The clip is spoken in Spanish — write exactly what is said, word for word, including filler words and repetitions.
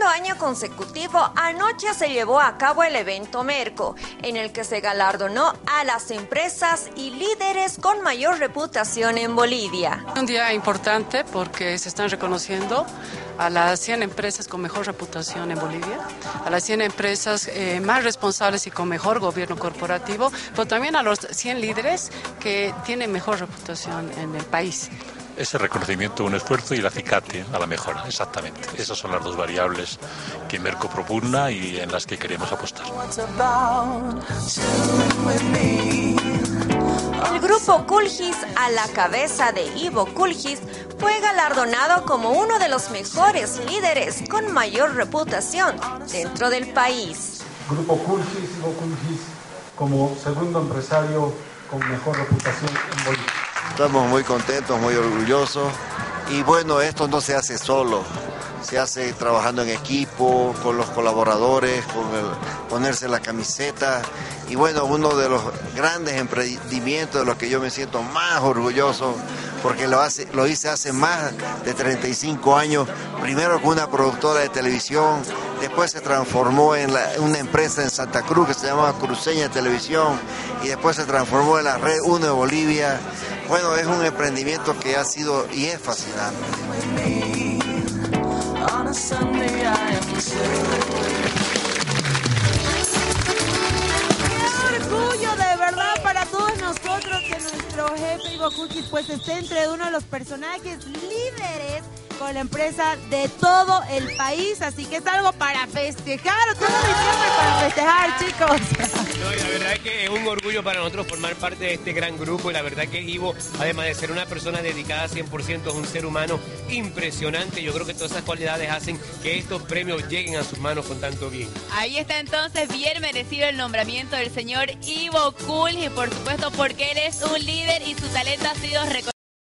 segundo año consecutivo, anoche se llevó a cabo el evento Merco, en el que se galardonó a las empresas y líderes con mayor reputación en Bolivia. Un día importante porque se están reconociendo a las cien empresas con mejor reputación en Bolivia, a las cien empresas eh, más responsables y con mejor gobierno corporativo, pero también a los cien líderes que tienen mejor reputación en el país. Ese reconocimiento, un esfuerzo y el acicate a la mejora, exactamente. Esas son las dos variables que Merco propugna y en las que queremos apostar. El grupo Kulgis, a la cabeza de Ivo Kulgis, fue galardonado como uno de los mejores líderes con mayor reputación dentro del país. Grupo Kulgis, Ivo Kulgis, como segundo empresario con mejor reputación en Bolivia. Estamos muy contentos, muy orgullosos y bueno, esto no se hace solo, se hace trabajando en equipo, con los colaboradores, con el ponerse la camiseta y bueno, uno de los grandes emprendimientos de los que yo me siento más orgulloso porque lo, hace, lo hice hace más de treinta y cinco años, primero con una productora de televisión, después se transformó en la, una empresa en Santa Cruz que se llamaba Cruceña Televisión y después se transformó en la Red uno de Bolivia. Bueno, es un emprendimiento que ha sido y es fascinante. ¡Qué orgullo de verdad para todos nosotros que nuestro jefe Ivo Kulgis pues esté entre uno de los personajes líderes con la empresa de todo el país, así que es algo para festejar, todo diciembre para festejar, chicos. No, y la verdad es que es un orgullo para nosotros formar parte de este gran grupo y la verdad que Ivo, además de ser una persona dedicada cien por ciento, es un ser humano impresionante. Yo creo que todas esas cualidades hacen que estos premios lleguen a sus manos con tanto bien. Ahí está entonces bien merecido el nombramiento del señor Ivo Kulgis, por supuesto porque él es un líder y su talento ha sido reconocido.